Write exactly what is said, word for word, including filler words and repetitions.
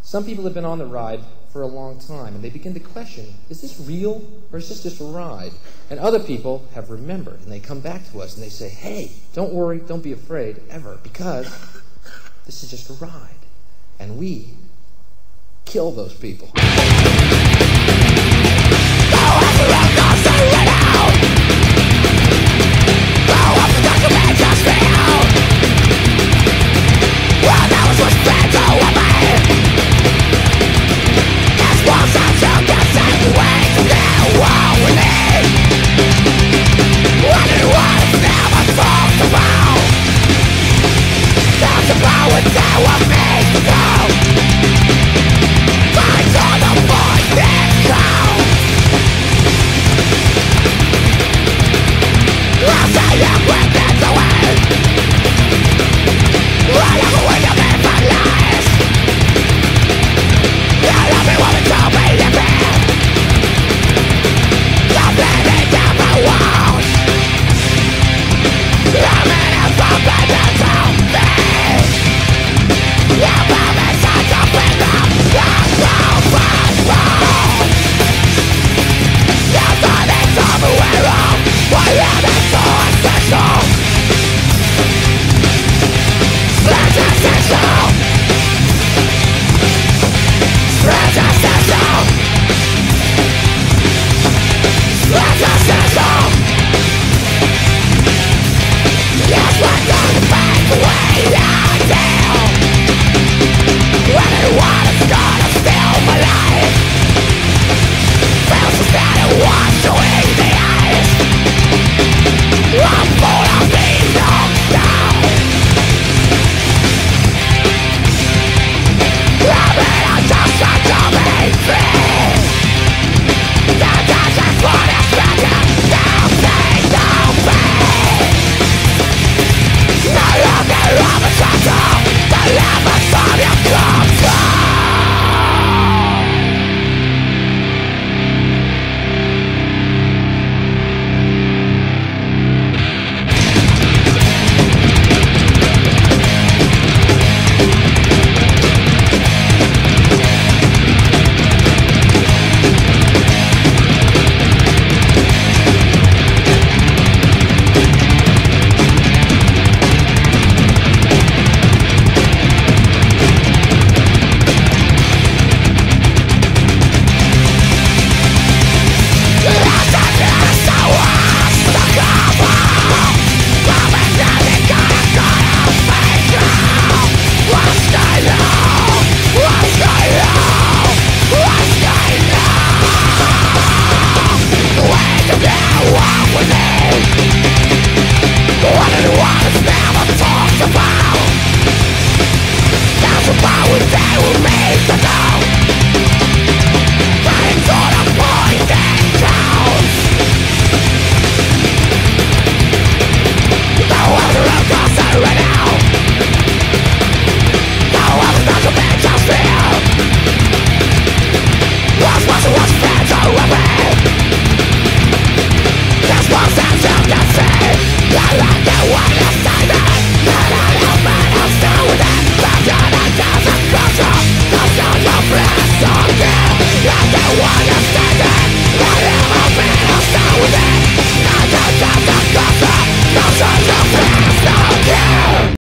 Some people have been on the ride for a long time, and they begin to question, is this real, or is this just a ride? And other people have remembered, and they come back to us, and they say, hey, don't worry, don't be afraid, ever, because this is just a ride. And we kill those people. They will make the know. Time to the point.